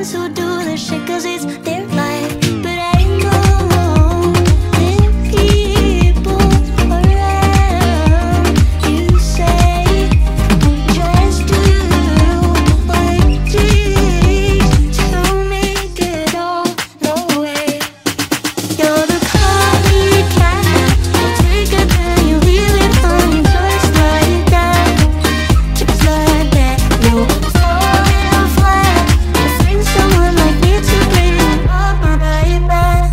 friends who do the shit cause it's their life. But I know there are people around. You say just do what it takes to make it all the way. You're the copycat, you take it and you leave it on you just like that. Just like that. You'll fall flat. You find someone like me to bring you up right back.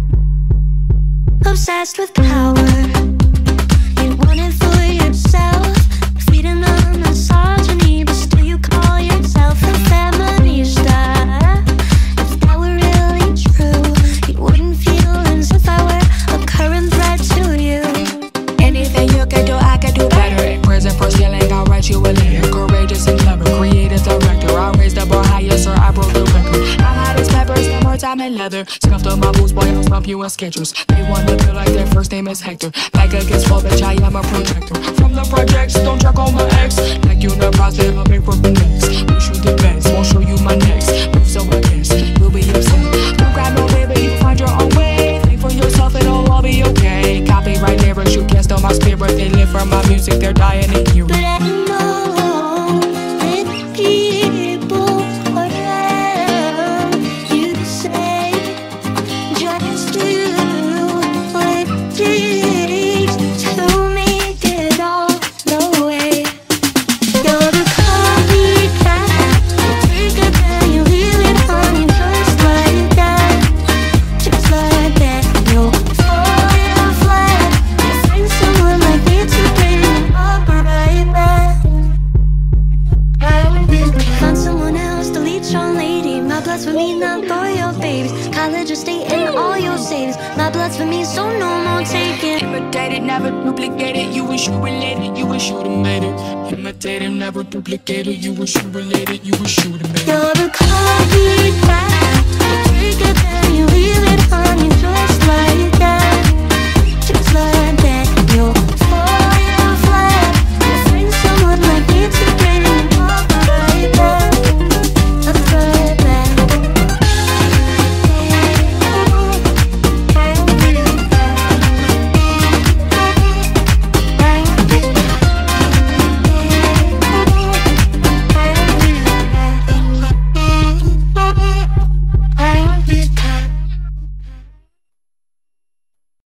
Obsessed with power, you want it for yourself. Feeding on misogyny, but still you call yourself a feminista. If that were really true, you wouldn't feel as if I were a current threat to you. Anything you can do, I can do better. In prison for stealing, I'll write you a letter. Courageous and clever, creative director. I raised the bar higher, sir, I broke the record. I'm hot as peppers, spend more time in leather. Scuffed on my boots, boy, I'll stomp you in Skechers. They want to feel like their first name is Hector. Back against fall, bitch, I am a protector. From the projects, don't check on my ex. Like you the prospect, I'll be broken necks. Wish you the best, won't show you my next move, so I guess you'll be upset. Don't grab no baby, you find your own way. Think for yourself, it'll all be okay. Copyright lyrics, you can't steal my spirit. They live from my music, they're dying in you. But I know that people around. You say just do what it takes to make it all the way. You're the copycat, you take it and you leave it on you just like that. Just like that. You'll fall flat. You find someone like me to bring you up right back. Find someone else to lead your lady. My blood's for me, not for your babies. College or state and all your savings. My blood's for me, so no more taking. Imitated, never duplicated. You wish you related, you wish you'd have made it. Imitated, never duplicated. You wish you related, you wish you'd have made it. You're the copycat, you take it and you leave